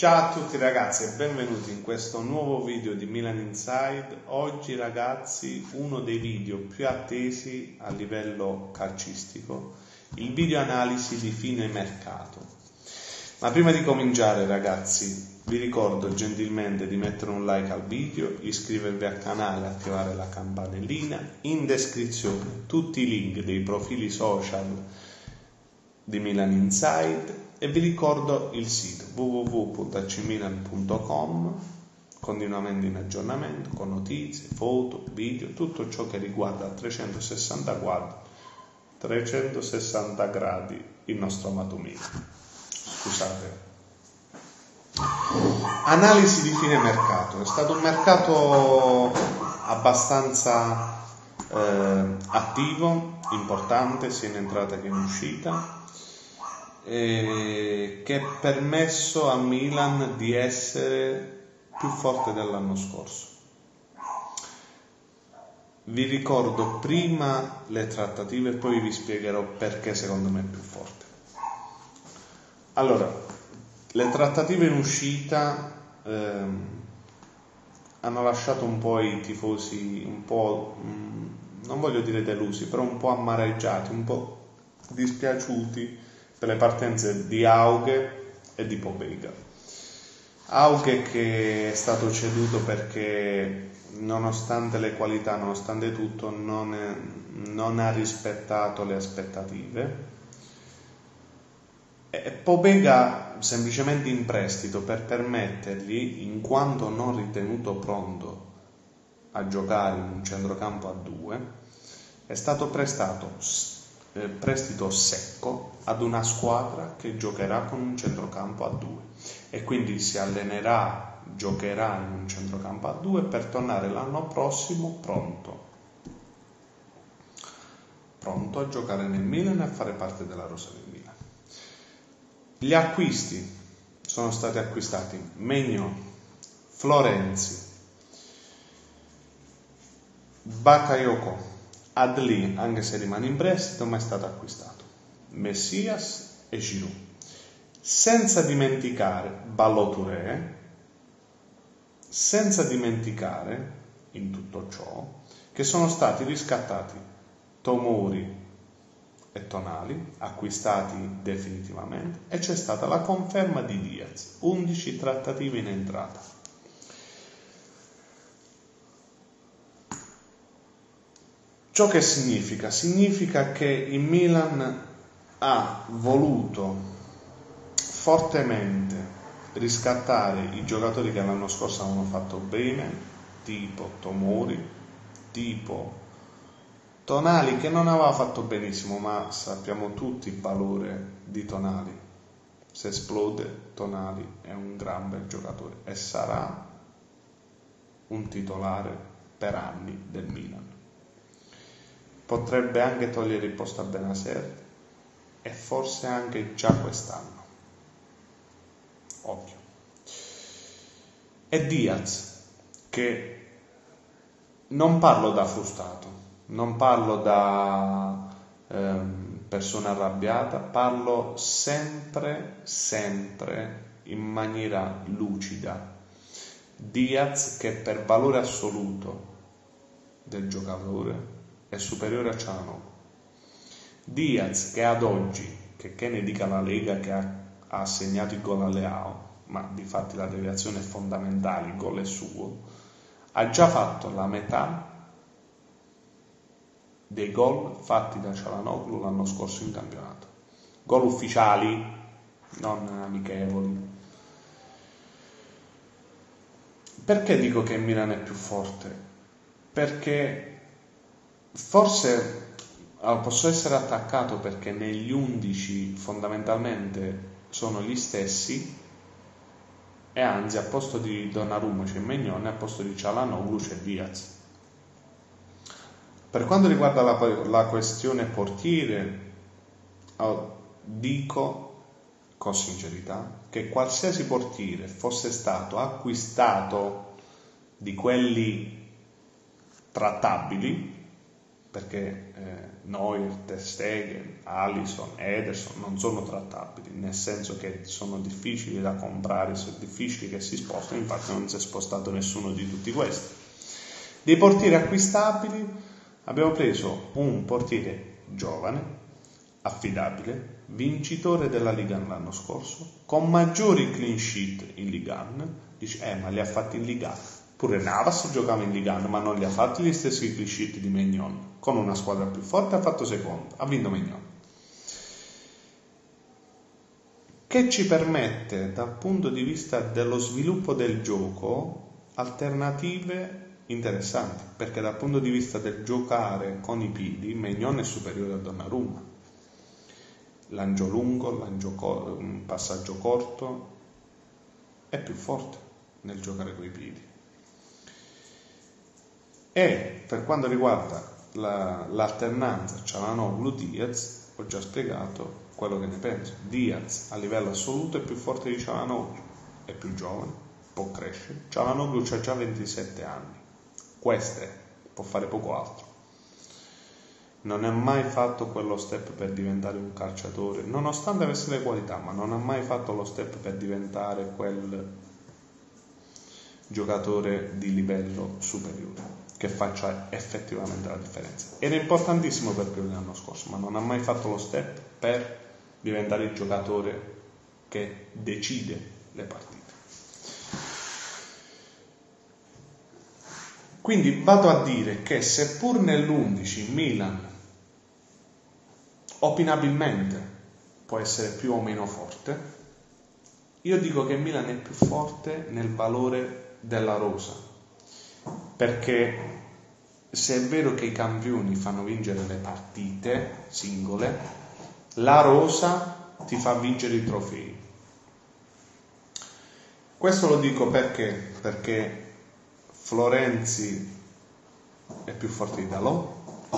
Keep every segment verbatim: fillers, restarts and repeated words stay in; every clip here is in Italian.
Ciao a tutti ragazzi e benvenuti in questo nuovo video di Milan Inside. Oggi ragazzi uno dei video più attesi a livello calcistico, il video analisi di fine mercato. Ma prima di cominciare ragazzi vi ricordo gentilmente di mettere un like al video, iscrivervi al canale e attivare la campanellina. In descrizione tutti i link dei profili social di Milan Inside e vi ricordo il sito w w w punto a c milan punto com, continuamente in aggiornamento con notizie, foto, video, tutto ciò che riguarda a trecentosessanta gradi, trecentosessanta gradi il nostro amato Milan. Scusate. Analisi di fine mercato. È stato un mercato abbastanza eh, attivo, importante sia in entrata che in uscita, eh, che ha permesso a Milan di essere più forte dell'anno scorso. Vi ricordo prima le trattative e poi vi spiegherò perché secondo me è più forte. Allora, le trattative in uscita ehm, hanno lasciato un po' i tifosi un po', mh, non voglio dire delusi, però un po' amareggiati, un po' dispiaciuti per le partenze di Hauge e di Pobega. Hauge che è stato ceduto perché nonostante le qualità, nonostante tutto, non, è, non ha rispettato le aspettative. E Pobega semplicemente in prestito per permettergli, in quanto non ritenuto pronto a giocare in un centrocampo a due, è stato prestato eh, prestito secco ad una squadra che giocherà con un centrocampo a due e quindi si allenerà, giocherà in un centrocampo a due per tornare l'anno prossimo pronto pronto a giocare nel Milan e a fare parte della rosa del Milan. Gli acquisti sono stati acquistati Maignan, Florenzi, Bakayoko, Adli, anche se rimane in prestito, ma è stato acquistato, Messias e Giroud. Senza dimenticare Ballo-Touré, senza dimenticare in tutto ciò che sono stati riscattati Tomori e Tonali, acquistati definitivamente, e c'è stata la conferma di Diaz, undici trattative in entrata. Ciò che significa? Significa che il Milan ha voluto fortemente riscattare i giocatori che l'anno scorso avevano fatto bene, tipo Tomori, tipo Tonali, che non aveva fatto benissimo, ma sappiamo tutti il valore di Tonali. Se esplode, Tonali è un gran bel giocatore e sarà un titolare per anni del Milan. Potrebbe anche togliere il posto a Benacer e forse anche già quest'anno. Occhio. E Diaz, che non parlo da frustrato, non parlo da ehm, persona arrabbiata, parlo sempre, sempre in maniera lucida. Diaz che per valore assoluto del giocatore è superiore a Cialanoglu. Diaz che ad oggi, che, che ne dica la Lega, che ha, ha assegnato il gol a Leao, ma di fatti la deviazione è fondamentale, il gol è suo, ha già fatto la metà dei gol fatti da Cialanoglu l'anno scorso in campionato. Gol ufficiali, non amichevoli. Perché dico che il Milan è più forte? Perché forse posso essere attaccato perché negli undici fondamentalmente sono gli stessi e anzi a posto di Donnarumma c'è Maignan e a posto di Cialanoglu c'è Diaz. Per quanto riguarda la, la questione portiere, dico con sincerità che qualsiasi portiere fosse stato acquistato di quelli trattabili perché eh, Neuer, Ter Stegen, Alisson, Ederson non sono trattabili, nel senso che sono difficili da comprare, sono difficili che si spostino, infatti non si è spostato nessuno di tutti questi. Dei portieri acquistabili abbiamo preso un portiere giovane, affidabile, vincitore della Liga l'anno scorso, con maggiori clean sheet in Liga uno. Dice, eh ma li ha fatti in Liga. Pure Navas giocava in Liga uno, ma non li ha fatti gli stessi clean sheet di Maignan. Con una squadra più forte ha fatto secondo, ha vinto Maignan. Che ci permette, dal punto di vista dello sviluppo del gioco, alternative interessanti, perché dal punto di vista del giocare con i piedi, Maignan è superiore a Donnarumma. Lancio lungo, lancio co- un passaggio corto, è più forte nel giocare con i piedi. E per quanto riguarda la, l'alternanza Çalhanoğlu-Diaz, ho già spiegato quello che ne penso. Diaz a livello assoluto è più forte di Çalhanoğlu, è più giovane, può crescere. Çalhanoğlu ha già ventisette anni, questo può fare poco altro. Non ha mai fatto quello step per diventare un calciatore, nonostante avesse le qualità, ma non ha mai fatto lo step per diventare quel giocatore di livello superiore che faccia effettivamente la differenza. Era importantissimo per lui l'anno scorso, ma non ha mai fatto lo step per diventare il giocatore che decide le partite. Quindi vado a dire che seppur nell'undici Milan opinabilmente può essere più o meno forte, io dico che Milan è più forte nel valore della rosa, perché se è vero che i campioni fanno vincere le partite singole, la rosa ti fa vincere i trofei. Questo lo dico perché perché Florenzi è più forte di Dalot,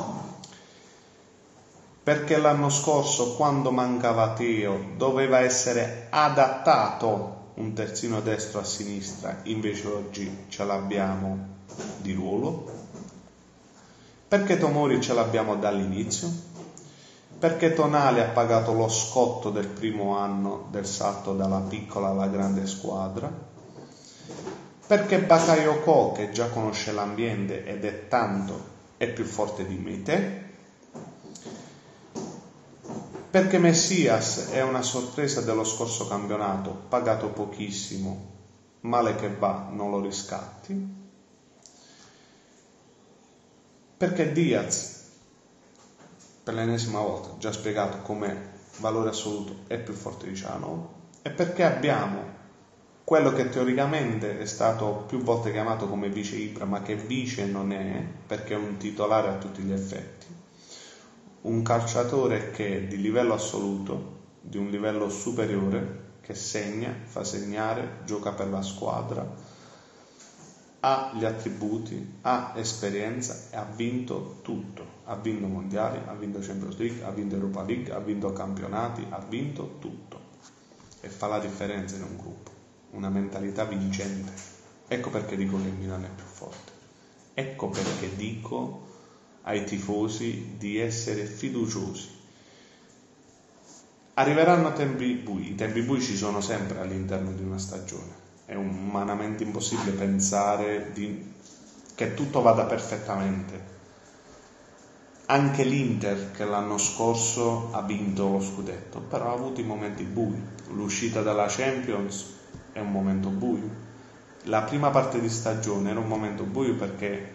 perché l'anno scorso, quando mancava Teo, doveva essere adattato un terzino destro a sinistra, invece oggi ce l'abbiamo di ruolo, perché Tomori ce l'abbiamo dall'inizio, perché Tonali ha pagato lo scotto del primo anno del salto dalla piccola alla grande squadra, perché Bakayoko, che già conosce l'ambiente ed è tanto, è più forte di Meite, perché Messias è una sorpresa dello scorso campionato, pagato pochissimo, male che va non lo riscatti, perché Diaz, per l'ennesima volta, già spiegato come valore assoluto, è più forte di Çalhanoğlu, e perché abbiamo quello che teoricamente è stato più volte chiamato come vice Ibra, ma che vice non è, perché è un titolare a tutti gli effetti, un calciatore che di livello assoluto, di un livello superiore, che segna, fa segnare, gioca per la squadra, ha gli attributi, ha esperienza e ha vinto tutto. Ha vinto mondiali, ha vinto Champions League, ha vinto Europa League, ha vinto campionati, ha vinto tutto. E fa la differenza in un gruppo, una mentalità vincente. Ecco perché dico che il Milan è più forte. Ecco perché dico ai tifosi di essere fiduciosi. Arriveranno tempi bui, i tempi bui ci sono sempre all'interno di una stagione, è umanamente impossibile pensare di, che tutto vada perfettamente. Anche l'Inter, che l'anno scorso ha vinto lo scudetto, però ha avuto i momenti bui. L'uscita dalla Champions è un momento buio, la prima parte di stagione era un momento buio perché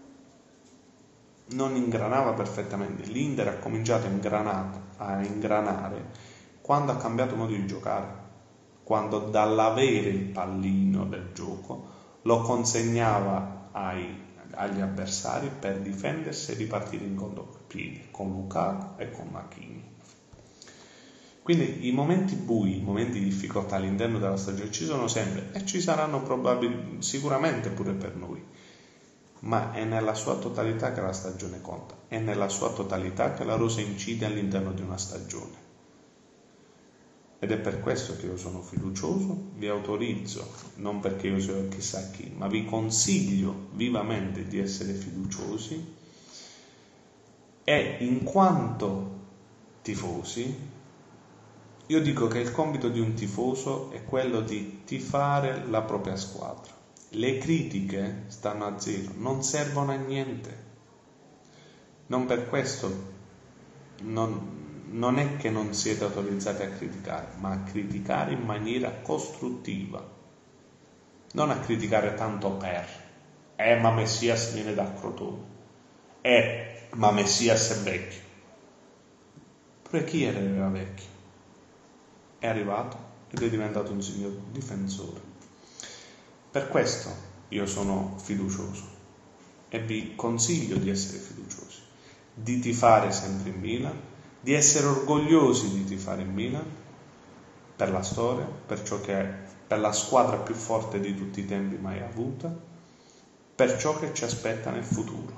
non ingranava perfettamente. L'Inter ha cominciato a ingranare quando ha cambiato modo di giocare, quando dall'avere il pallino del gioco lo consegnava ai, agli avversari per difendersi e ripartire in contropiede con Lukaku e con Hakimi. Quindi i momenti bui, i momenti di difficoltà all'interno della stagione ci sono sempre e ci saranno probabilmente, sicuramente pure per noi. Ma è nella sua totalità che la stagione conta, è nella sua totalità che la rosa incide all'interno di una stagione. Ed è per questo che io sono fiducioso, vi autorizzo, non perché io sia chissà chi, ma vi consiglio vivamente di essere fiduciosi E in quanto tifosi, io dico che il compito di un tifoso è quello di tifare la propria squadra. Le critiche stanno a zero, non servono a niente. Non per questo non, non è che non siete autorizzati a criticare, ma a criticare in maniera costruttiva, non a criticare tanto per eh ma Messias viene da Crotone, eh ma Messias è vecchio. Pure chi era vecchio? È arrivato ed è diventato un signor difensore. Per questo io sono fiducioso e vi consiglio di essere fiduciosi, di tifare sempre in Milan, di essere orgogliosi di tifare in Milan per la storia, per ciò che è, per la squadra più forte di tutti i tempi mai avuta, per ciò che ci aspetta nel futuro.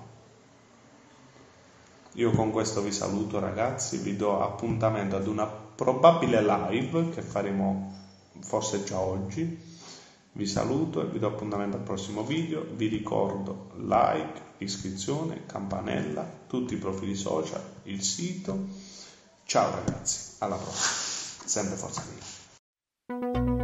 Io con questo vi saluto, ragazzi, vi do appuntamento ad una probabile live che faremo forse già oggi. Vi saluto e vi do appuntamento al prossimo video. Vi ricordo like, iscrizione, campanella, tutti i profili social, il sito. Ciao ragazzi, alla prossima. Sempre Forza Milan.